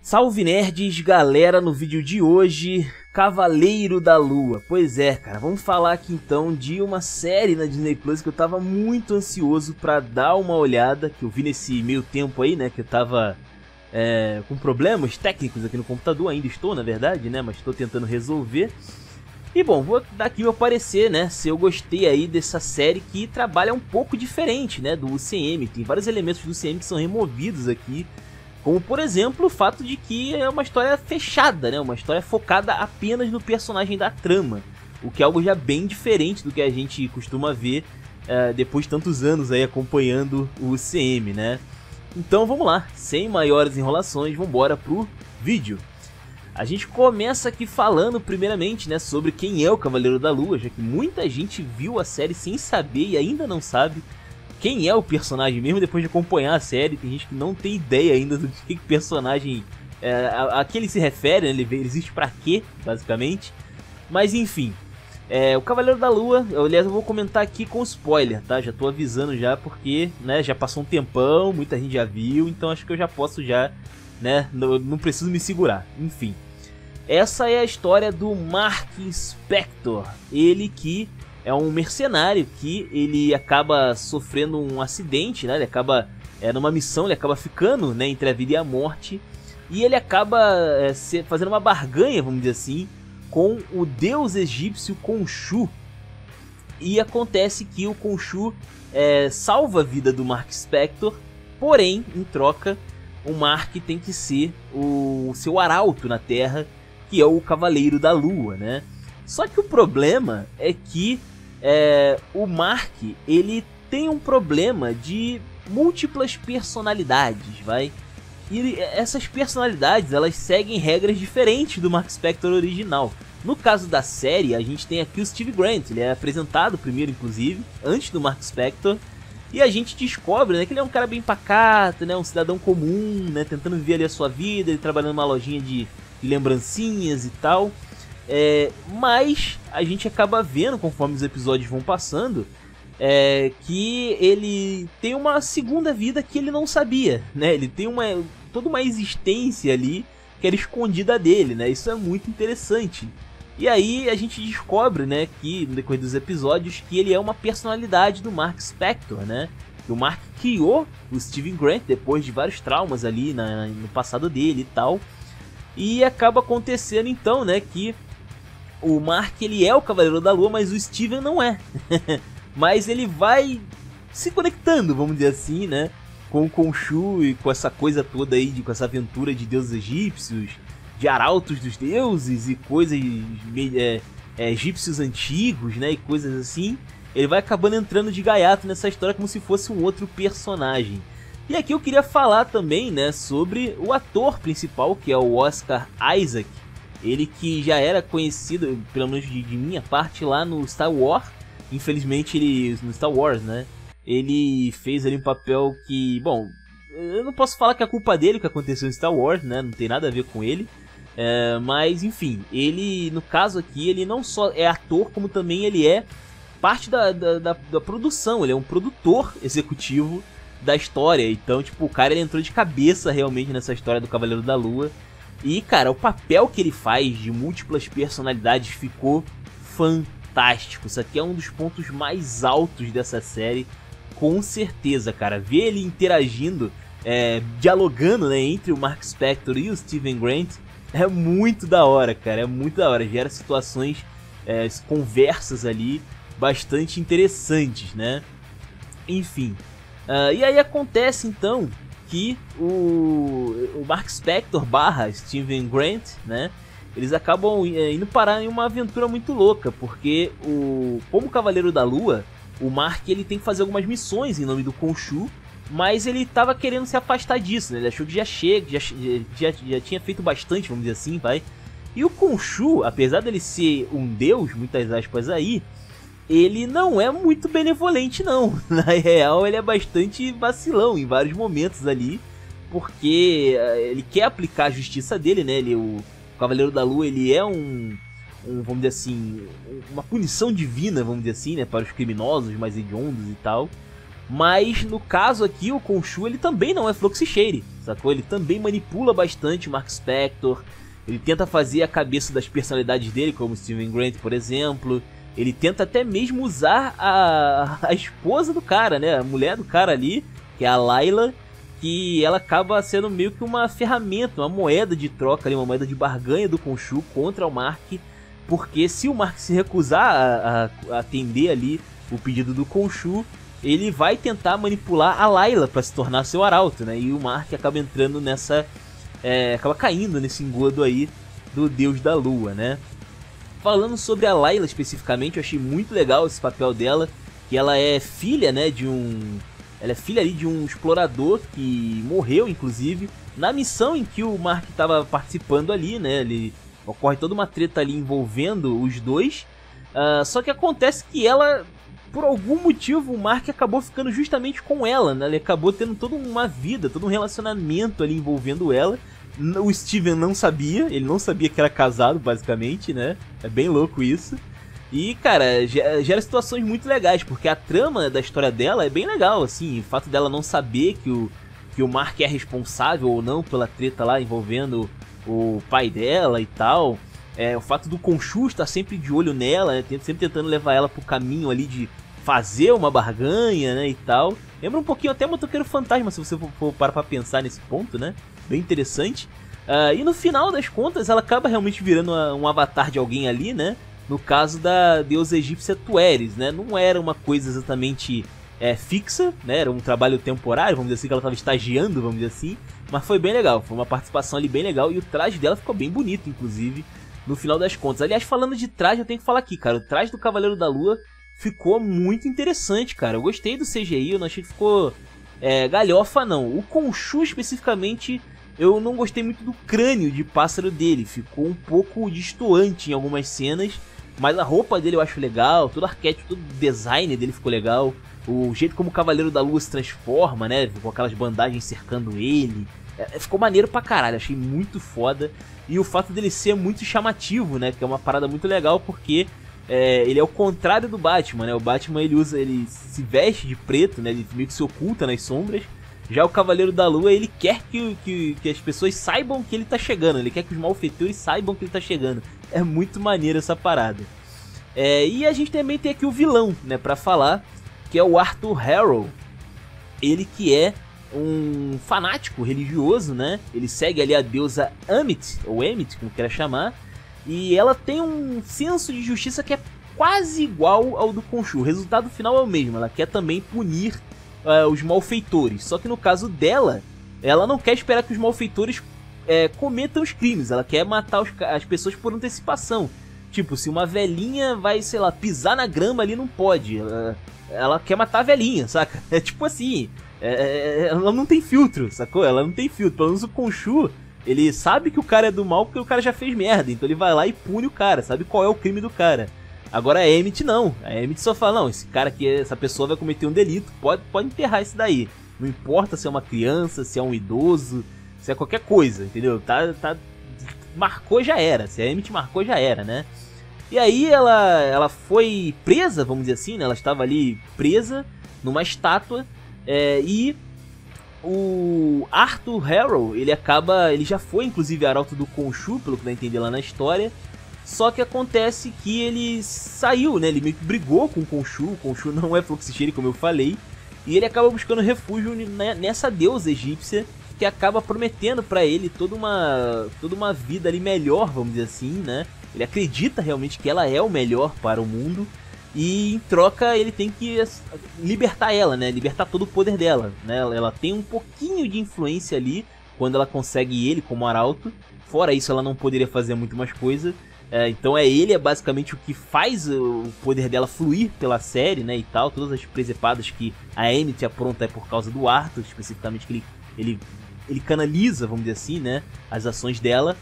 Salve nerds, galera, no vídeo de hoje, Cavaleiro da Lua. Pois é, cara, vamos falar aqui então de uma série na Disney Plus que eu tava muito ansioso pra dar uma olhada, que eu vi nesse meio tempo aí, né, que eu tava com problemas técnicos aqui no computador, ainda estou na verdade, né, mas estou tentando resolver. E bom, vou dar aqui meu parecer, né, se eu gostei aí dessa série que trabalha um pouco diferente, né, do UCM. Tem vários elementos do UCM que são removidos aqui, como por exemplo o fato de que é uma história fechada, né, uma história focada apenas no personagem da trama, o que é algo já bem diferente do que a gente costuma ver depois de tantos anos aí acompanhando o UCM, né. Então vamos lá, sem maiores enrolações, vamos embora pro vídeo. A gente começa aqui falando primeiramente, né, sobre quem é o Cavaleiro da Lua, já que muita gente viu a série sem saber e ainda não sabe quem é o personagem, mesmo depois de acompanhar a série. Tem gente que não tem ideia ainda do que personagem a que ele se refere, né, ele existe pra quê, basicamente. Mas enfim, o Cavaleiro da Lua, aliás, eu vou comentar aqui com spoiler, tá? Já tô avisando já porque, né, já passou um tempão, muita gente já viu, então acho que eu já posso já, né, não preciso me segurar. Enfim, essa é a história do Mark Spector, ele que é um mercenário que ele acaba sofrendo um acidente, né, ele acaba numa missão, ele acaba ficando, né, entre a vida e a morte, e ele acaba fazendo uma barganha, vamos dizer assim, com o deus egípcio Khonshu. E acontece que o Khonshu salva a vida do Mark Spector, porém, em troca, o Mark tem que ser o seu arauto na Terra, que é o Cavaleiro da Lua, né? Só que o problema é que o Mark, ele tem um problema de múltiplas personalidades, vai? E essas personalidades, elas seguem regras diferentes do Mark Spector original. No caso da série, a gente tem aqui o Steve Grant, ele é apresentado primeiro, inclusive, antes do Mark Spector. E a gente descobre, né, que ele é um cara bem pacato, né, um cidadão comum, né, tentando viver ali a sua vida, ele trabalhando numa lojinha de lembrancinhas e tal. Mas a gente acaba vendo, conforme os episódios vão passando, que ele tem uma segunda vida que ele não sabia, né? Ele tem toda uma existência ali que era escondida dele, né? Isso é muito interessante. E aí a gente descobre, né, que no decorrer dos episódios, que ele é uma personalidade do Mark Spector, né? Que o Mark criou o Steven Grant depois de vários traumas ali no passado dele e tal. E acaba acontecendo então, né, que o Mark, ele é o Cavaleiro da Lua, mas o Steven não é. Mas ele vai se conectando, vamos dizer assim, né, com o Khonshu e com essa coisa toda aí, com essa aventura de deuses egípcios, de arautos dos deuses e coisas egípcios antigos, né, e coisas assim. Ele vai acabando entrando de gaiato nessa história como se fosse um outro personagem. E aqui eu queria falar também, né, sobre o ator principal, que é o Oscar Isaac. Ele que já era conhecido, pelo menos de minha parte, lá no Star Wars. Infelizmente, no Star Wars, né, ele fez ali um papel que, bom, eu não posso falar que é culpa dele o que aconteceu em Star Wars, né, não tem nada a ver com ele. Mas enfim, ele, no caso aqui, ele não só é ator, como também ele é parte da produção. Ele é um produtor executivo da história. Então, tipo, o cara, ele entrou de cabeça realmente nessa história do Cavaleiro da Lua. E, cara, o papel que ele faz de múltiplas personalidades ficou fantástico. Isso aqui é um dos pontos mais altos dessa série, com certeza, cara. Ver ele interagindo, dialogando, né, entre o Mark Spector e o Steven Grant é muito da hora, cara. É muito da hora. Gera situações, conversas ali bastante interessantes, né? Enfim. E aí acontece então que o Mark Spector / Steven Grant, né, eles acabam indo parar em uma aventura muito louca, porque como Cavaleiro da Lua, o Mark, ele tem que fazer algumas missões em nome do Khonshu, mas ele tava querendo se afastar disso, né? Ele achou que já tinha feito bastante, vamos dizer assim, vai. E o Khonshu, apesar dele ser um deus, muitas aspas aí, ele não é muito benevolente não. Na real, ele é bastante vacilão em vários momentos ali, porque ele quer aplicar a justiça dele, né? O Cavaleiro da Lua, ele é vamos dizer assim, uma punição divina, vamos dizer assim, né, para os criminosos mais hediondos e tal. Mas no caso aqui, o Khonshu, ele também não é fluxicheire, sacou? Ele também manipula bastante o Mark Spector. Ele tenta fazer a cabeça das personalidades dele, como Steven Grant, por exemplo. Ele tenta até mesmo usar a esposa do cara, né? A mulher do cara ali, que é a Layla, que ela acaba sendo meio que uma ferramenta, uma moeda de troca ali, uma moeda de barganha do Khonshu contra o Mark. Porque se o Mark se recusar a atender ali o pedido do Khonshu, ele vai tentar manipular a Layla para se tornar seu arauto, né? E o Mark acaba entrando nessa... acaba caindo nesse engodo aí do Deus da Lua, né? Falando sobre a Layla especificamente, eu achei muito legal esse papel dela, que ela é filha, né, ela é filha ali de um explorador que morreu, inclusive, na missão em que o Mark estava participando ali, né? Ocorre toda uma treta ali envolvendo os dois. Só que acontece que ela, por algum motivo, o Mark acabou ficando justamente com ela, né? Ele acabou tendo toda uma vida, todo um relacionamento ali envolvendo ela. O Steven não sabia, ele não sabia que era casado, basicamente, né? É bem louco isso. E, cara, gera situações muito legais, porque a trama da história dela é bem legal, assim. O fato dela não saber que o Mark é responsável ou não pela treta lá envolvendo o pai dela e tal. O fato do Khonshu estar sempre de olho nela, né? Sempre tentando levar ela pro caminho ali de fazer uma barganha, né, e tal. Lembra um pouquinho até Motoqueiro Fantasma, se você for parar pra pensar nesse ponto, né? Bem interessante. E no final das contas, ela acaba realmente virando um avatar de alguém ali, né? No caso da deusa egípcia Tueres, né? Não era uma coisa exatamente fixa, né? Era um trabalho temporário, vamos dizer assim, que ela estava estagiando, vamos dizer assim. Mas foi bem legal, foi uma participação ali bem legal. E o traje dela ficou bem bonito, inclusive, no final das contas. Aliás, falando de traje, eu tenho que falar aqui, cara. O traje do Cavaleiro da Lua ficou muito interessante, cara. Eu gostei do CGI, eu não achei que ficou galhofa, não. O Khonshu, especificamente, eu não gostei muito do crânio de pássaro dele. Ficou um pouco destoante em algumas cenas. Mas a roupa dele eu acho legal, todo o arquétipo, todo o design dele ficou legal. O jeito como o Cavaleiro da Lua se transforma, né, com aquelas bandagens cercando ele. Ficou maneiro pra caralho, achei muito foda. E o fato dele ser muito chamativo, né, que é uma parada muito legal, porque ele é o contrário do Batman, né. O Batman ele se veste de preto, né, ele meio que se oculta nas sombras. Já o Cavaleiro da Lua, ele quer que as pessoas saibam que ele tá chegando. Ele quer que os malfeitores saibam que ele tá chegando. É muito maneiro essa parada. E a gente também tem aqui o vilão, né, pra falar, que é o Arthur Harrow. Ele que é um fanático religioso, né? Ele segue ali a deusa Ammit, ou Emmett, como queira chamar. E ela tem um senso de justiça que é quase igual ao do Khonshu. O resultado final é o mesmo. Ela quer também punir os malfeitores. Só que no caso dela, ela não quer esperar que os malfeitores cometam os crimes. Ela quer matar as pessoas por antecipação. Tipo, se uma velhinha vai, sei lá, pisar na grama ali, não pode. Ela quer matar a velhinha, saca? É tipo assim, ela não tem filtro, sacou? Ela não tem filtro. Pelo menos o Khonshu, ele sabe que o cara é do mal porque o cara já fez merda. Então ele vai lá e pune o cara, sabe qual é o crime do cara. Agora a Emmett não. A Emmett só fala, não, esse cara aqui, essa pessoa vai cometer um delito, pode enterrar isso daí. Não importa se é uma criança, se é um idoso, se é qualquer coisa, entendeu? Marcou, já era. Se a Emmett marcou, já era, né? E aí ela foi presa, vamos dizer assim, né? Ela estava ali presa numa estátua. E o Arthur Harrow, ele já foi inclusive arauto do Khonshu, pelo que dá a entender lá na história. Só que acontece que ele saiu, né? Ele meio que brigou com o Khonshu não é fluxicheire, como eu falei. E ele acaba buscando refúgio nessa deusa egípcia, que acaba prometendo pra ele toda uma vida ali melhor, vamos dizer assim, né? Ele acredita realmente que ela é o melhor para o mundo. E em troca ele tem que libertar ela, né? Libertar todo o poder dela, né? Ela tem um pouquinho de influência ali quando ela consegue ele como arauto. Fora isso, ela não poderia fazer muito mais coisa. Então ele é basicamente o que faz o poder dela fluir pela série, né, e tal. Todas as presepadas que a Emmett apronta é por causa do Arthur, especificamente, que ele canaliza, vamos dizer assim, né, as ações dela.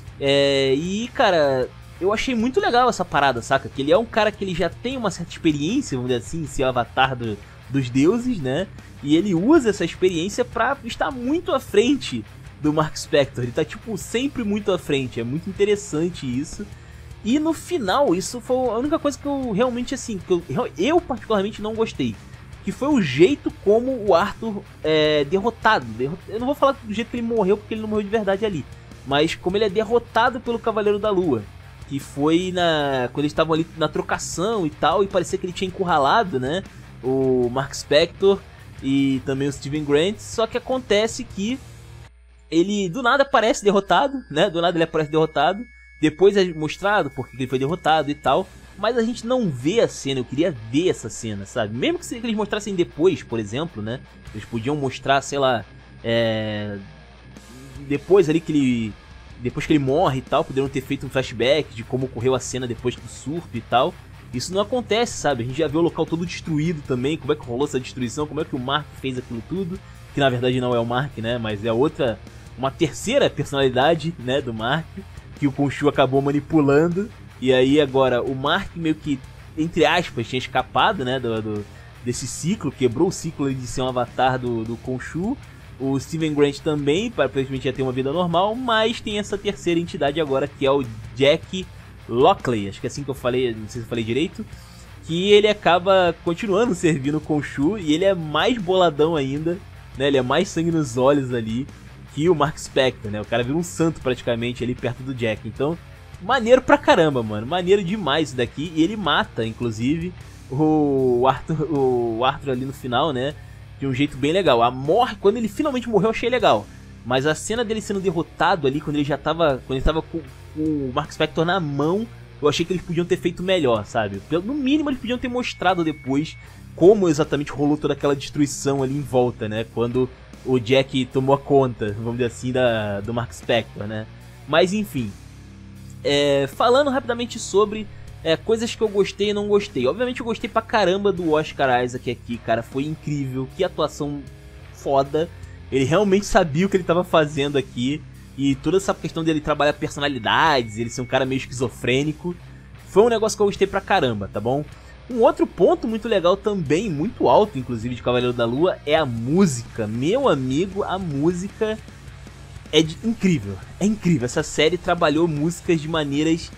E, cara, eu achei muito legal essa parada, saca? Que ele é um cara que ele já tem uma certa experiência, vamos dizer assim, em ser o avatar dos deuses, né? E ele usa essa experiência pra estar muito à frente do Mark Spector. Ele tá, tipo, sempre muito à frente. É muito interessante isso. E no final, isso foi a única coisa que eu realmente, assim, que eu particularmente não gostei. que foi o jeito como o Arthur é derrotado. Eu não vou falar do jeito que ele morreu, porque ele não morreu de verdade ali, mas como ele é derrotado pelo Cavaleiro da Lua, que foi quando eles estavam ali na trocação e tal, e parecia que ele tinha encurralado, né, o Mark Spector e também o Steven Grant, só que acontece que ele do nada aparece derrotado, né, do nada ele aparece derrotado, depois é mostrado porque ele foi derrotado e tal, mas a gente não vê a cena. Eu queria ver essa cena, sabe, mesmo que eles mostrassem depois, por exemplo, né, eles podiam mostrar, sei lá, depois ali depois que ele morre e tal, poderiam ter feito um flashback de como ocorreu a cena depois do surf e tal. Isso não acontece, sabe? A gente já vê o local todo destruído também, como é que rolou essa destruição, como é que o Mark fez aquilo tudo, que na verdade não é o Mark, né, mas é uma terceira personalidade, né, do Mark, que o Khonshu acabou manipulando, e aí agora o Mark meio que, entre aspas, tinha escapado, né, desse ciclo, quebrou o ciclo de ser um avatar do Khonshu. O Steven Grant também, aparentemente ia ter uma vida normal, mas tem essa terceira entidade agora, que é o Jack Lockley, acho que é assim que eu falei, não sei se eu falei direito, que ele acaba continuando servindo o Khonshu, e ele é mais boladão ainda, né, ele é mais sangue nos olhos ali que o Mark Spector, né, o cara vira um santo praticamente ali perto do Jack. Então, maneiro pra caramba, mano, maneiro demais isso daqui, e ele mata, inclusive, o Arthur ali no final, né, de um jeito bem legal. Quando ele finalmente morreu, eu achei legal. Mas a cena dele sendo derrotado ali, quando ele tava com o Mark Spector na mão, eu achei que eles podiam ter feito melhor, sabe? No mínimo, eles podiam ter mostrado depois como exatamente rolou toda aquela destruição ali em volta, né? Quando o Jack tomou a conta, vamos dizer assim, do Mark Spector, né? Mas enfim, falando rapidamente sobre coisas que eu gostei e não gostei. Obviamente eu gostei pra caramba do Oscar Isaac aqui, cara, foi incrível, que atuação foda. Ele realmente sabia o que ele tava fazendo aqui, e toda essa questão dele trabalhar personalidades, ele ser um cara meio esquizofrênico, foi um negócio que eu gostei pra caramba, tá bom? Um outro ponto muito legal também, muito alto inclusive, de Cavaleiro da Lua, é a música. Meu amigo, a música incrível, é incrível. Essa série trabalhou músicas de maneiras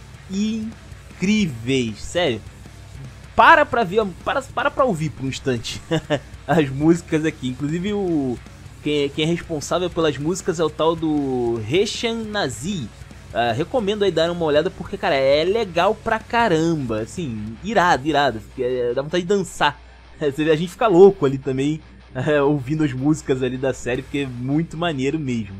incríveis, sério. Para pra ouvir por um instante as músicas aqui. Inclusive quem é responsável pelas músicas é o tal do Heshan Nazi. Recomendo aí dar uma olhada porque, cara, é legal pra caramba. Assim, irado. Dá vontade de dançar. A gente fica louco ali também, ouvindo as músicas ali da série, porque é muito maneiro mesmo.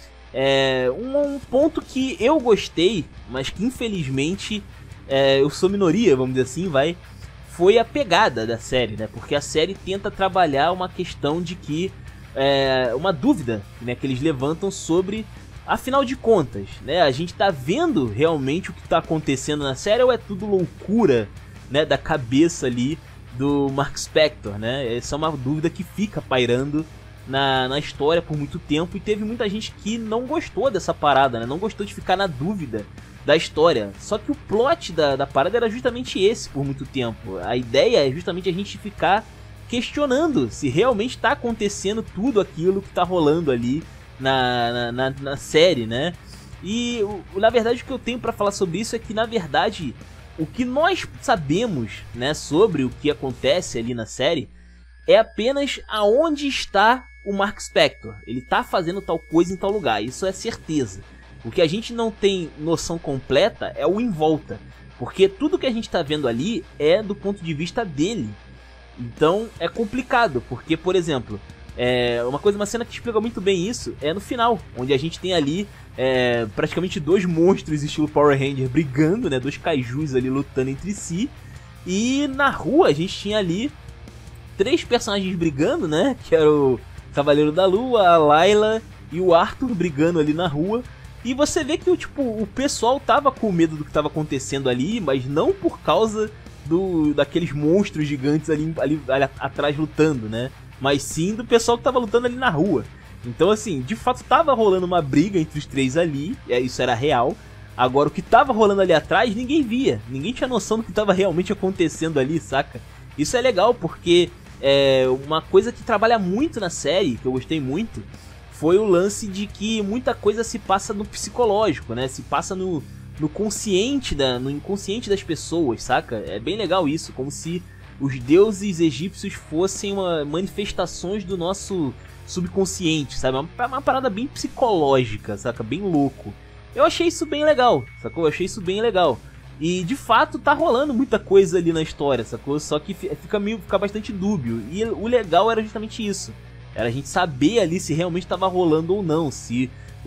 Um ponto que eu gostei, mas que infelizmente eu sou minoria, vamos dizer assim, foi a pegada da série, né? Porque a série tenta trabalhar uma questão de que uma dúvida, né, que eles levantam sobre, afinal de contas, né, a gente tá vendo realmente o que tá acontecendo na série ou é tudo loucura, né, da cabeça ali do Mark Spector, né? Essa é uma dúvida que fica pairando na história por muito tempo, e teve muita gente que não gostou dessa parada, né? Não gostou de ficar na dúvida da história. Só que o plot da parada era justamente esse por muito tempo. A ideia é justamente a gente ficar questionando se realmente está acontecendo tudo aquilo que está rolando ali na série, né? E na verdade o que eu tenho para falar sobre isso é que, na verdade, o que nós sabemos, né, sobre o que acontece ali na série é apenas aonde está o Mark Spector. Ele tá fazendo tal coisa em tal lugar, isso é certeza. O que a gente não tem noção completa é o em volta, porque tudo que a gente tá vendo ali é do ponto de vista dele. Então é complicado, porque, por exemplo, uma cena que explica muito bem isso é no final, onde a gente tem ali praticamente dois monstros estilo Power Ranger brigando, né, dois kaijus ali lutando entre si, e na rua a gente tinha ali três personagens brigando, né, que era o Cavaleiro da Lua, a Layla e o Arthur brigando ali na rua. E você vê que o pessoal tava com medo do que tava acontecendo ali, mas não por causa daqueles monstros gigantes ali atrás lutando, né? Mas sim do pessoal que tava lutando ali na rua. Então, assim, de fato tava rolando uma briga entre os três ali, isso era real. Agora, o que tava rolando ali atrás, ninguém via. Ninguém tinha noção do que tava realmente acontecendo ali, saca? Isso é legal, porque uma coisa que trabalha muito na série, que eu gostei muito, foi o lance de que muita coisa se passa no psicológico, né? Se passa no inconsciente das pessoas, saca? É bem legal isso, como se os deuses egípcios fossem manifestações do nosso subconsciente, sabe? Uma parada bem psicológica, saca? Bem louco. Eu achei isso bem legal, sacou? Eu achei isso bem legal. E de fato tá rolando muita coisa ali na história, sacou? Só que fica bastante dúbio. E o legal era justamente isso. Era a gente saber ali se realmente tava rolando ou não. Se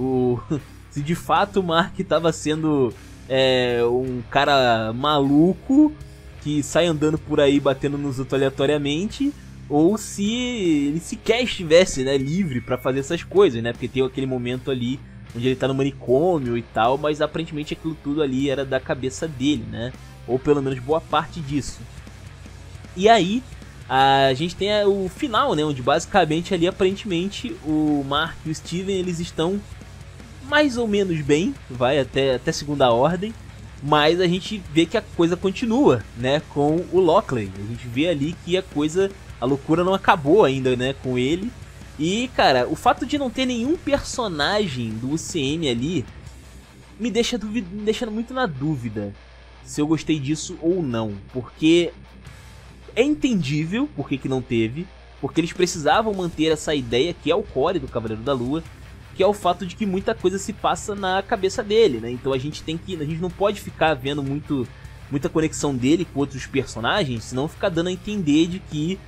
de fato o Mark tava sendo um cara maluco que sai andando por aí batendo nos outros aleatoriamente, ou se ele sequer estivesse, né, livre pra fazer essas coisas, né? Porque tem aquele momento ali onde ele tá no manicômio e tal, mas aparentemente aquilo tudo ali era da cabeça dele, né? Ou pelo menos boa parte disso. E aí a gente tem o final, né? Onde basicamente ali aparentemente o Mark e o Steven eles estão mais ou menos bem, vai até segunda ordem, mas a gente vê que a coisa continua, né? Com o Lockley. A gente vê ali que a loucura não acabou ainda, né? Com ele. E, cara, o fato de não ter nenhum personagem do UCM ali me deixa muito na dúvida se eu gostei disso ou não. Porque é entendível por que não teve, porque eles precisavam manter essa ideia que é o core do Cavaleiro da Lua, que é o fato de que muita coisa se passa na cabeça dele, né? Então a gente não pode ficar vendo muita conexão dele com outros personagens, senão fica dando a entender de que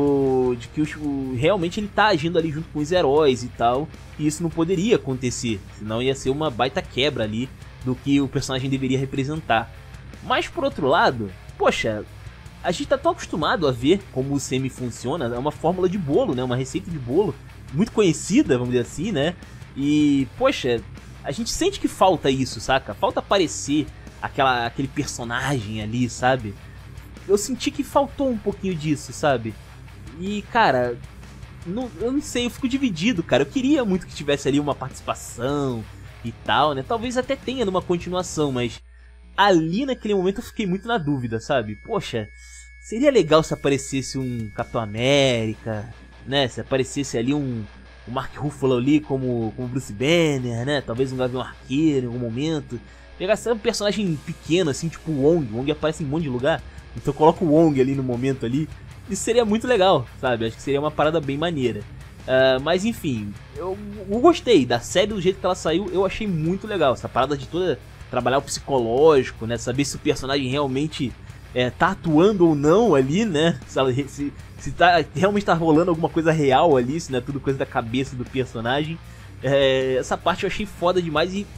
realmente ele tá agindo ali junto com os heróis e tal, e isso não poderia acontecer, senão ia ser uma baita quebra ali do que o personagem deveria representar. Mas por outro lado, poxa, a gente tá tão acostumado a ver como o UCM funciona, é uma fórmula de bolo, né, uma receita de bolo muito conhecida, vamos dizer assim, né, e poxa, a gente sente que falta isso, saca? Falta aparecer aquele personagem ali, sabe? Eu senti que faltou um pouquinho disso, sabe? E, cara, eu não sei, eu fico dividido, cara. Eu queria muito que tivesse ali uma participação e tal, né? Talvez até tenha numa continuação, mas ali naquele momento eu fiquei muito na dúvida, sabe? Poxa, seria legal se aparecesse um Capitão América, né? Se aparecesse ali um Mark Ruffalo ali como Bruce Banner, né? Talvez um Gavião Arqueiro em algum momento. Pegasse um personagem pequeno, assim, tipo o Wong. O Wong aparece em um monte de lugar. Então coloca o Wong ali no momento ali. Isso seria muito legal, sabe? Acho que seria uma parada bem maneira. Mas enfim, eu gostei da série do jeito que ela saiu. Eu achei muito legal essa parada de toda trabalhar o psicológico, né? Saber se o personagem realmente tá atuando ou não ali, né? Se realmente tá rolando alguma coisa real ali, se não é tudo coisa da cabeça do personagem. Essa parte eu achei foda demais e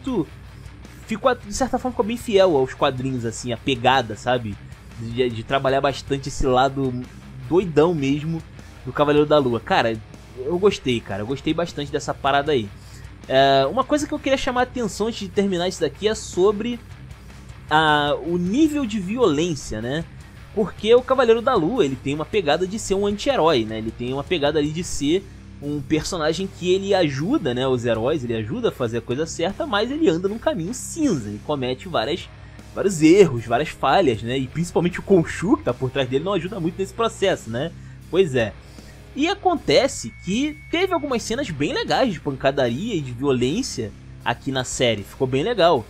de certa forma ficou bem fiel aos quadrinhos, assim, a pegada, sabe? De trabalhar bastante esse lado doidão mesmo do Cavaleiro da Lua. Cara, eu gostei bastante dessa parada aí. Uma coisa que eu queria chamar a atenção antes de terminar isso daqui é sobre o nível de violência, né? Porque o Cavaleiro da Lua, ele tem uma pegada de ser um anti-herói, né? Ele tem uma pegada ali de ser um personagem que ele ajuda, né, os heróis, ele ajuda a fazer a coisa certa, mas ele anda num caminho cinza, ele comete vários erros, várias falhas, né? E principalmente o Khonshu, que tá por trás dele, não ajuda muito nesse processo, né? Pois é. E acontece que teve algumas cenas bem legais de pancadaria e de violência aqui na série, ficou bem legal.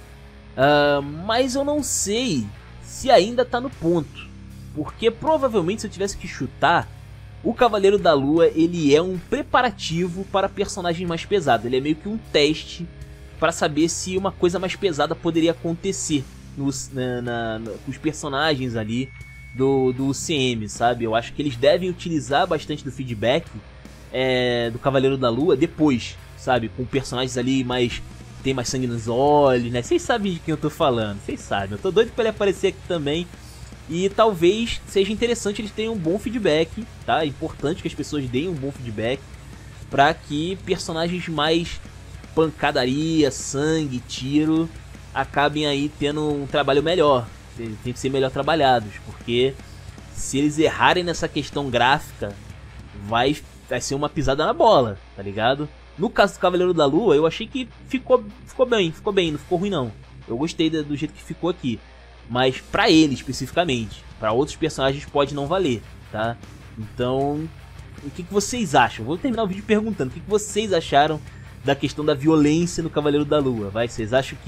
Mas eu não sei se ainda tá no ponto, porque provavelmente se eu tivesse que chutar, o Cavaleiro da Lua, ele é um preparativo para personagem mais pesado. Ele é meio que um teste para saber se uma coisa mais pesada poderia acontecer com os personagens ali do UCM, sabe? Eu acho que eles devem utilizar bastante do feedback do Cavaleiro da Lua depois, sabe? Com personagens ali tem mais sangue nos olhos, né? Vocês sabem de quem eu tô falando, vocês sabem. Eu tô doido pra ele aparecer aqui também. E talvez seja interessante eles tenham um bom feedback, tá? É importante que as pessoas deem um bom feedback para que personagens mais pancadaria, sangue, tiro acabem aí tendo um trabalho melhor. Tem que ser melhor trabalhados, porque se eles errarem nessa questão gráfica, vai ser uma pisada na bola, tá ligado? No caso do Cavaleiro da Lua, eu achei que ficou bem, não ficou ruim não. Eu gostei do jeito que ficou aqui. Mas pra ele especificamente, pra outros personagens pode não valer, tá? Então, o que vocês acham? Vou terminar o vídeo perguntando o que vocês acharam da questão da violência no Cavaleiro da Lua, vai? Vocês acham que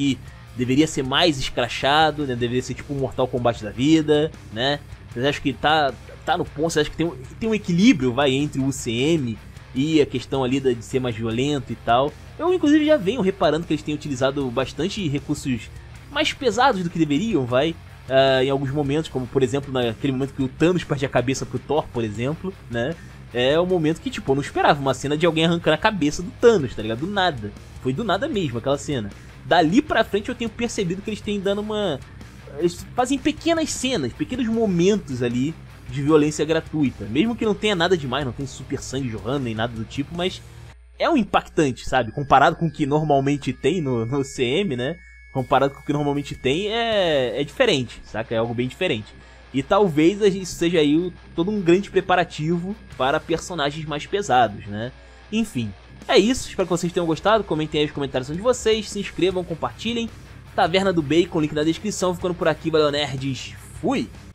deveria ser mais escrachado, né? Deveria ser tipo um Mortal Kombat da vida, né? Vocês acham que tá no ponto, vocês acham que tem um equilíbrio, vai, entre o UCM e a questão ali de ser mais violento e tal? Eu, inclusive, já venho reparando que eles têm utilizado bastante recursos mais pesados do que deveriam, vai, em alguns momentos, como, por exemplo, naquele momento que o Thanos perde a cabeça pro Thor, por exemplo, né? É um momento que, tipo, eu não esperava uma cena de alguém arrancando a cabeça do Thanos, tá ligado? Do nada. Foi do nada mesmo aquela cena. Dali pra frente eu tenho percebido que eles têm dando eles fazem pequenas cenas, pequenos momentos ali de violência gratuita. Mesmo que não tenha nada demais, não tem super sangue jorrando nem nada do tipo, mas é um impactante, sabe? Comparado com o que normalmente tem no CM, né? Comparado com o que normalmente tem, é diferente, saca? É algo bem diferente. E talvez isso seja aí todo um grande preparativo para personagens mais pesados, né? Enfim, é isso. Espero que vocês tenham gostado. Comentem aí os comentários de vocês. Se inscrevam, compartilhem. Taverna do Bacon, link na descrição. Ficando por aqui, valeu nerds. Fui!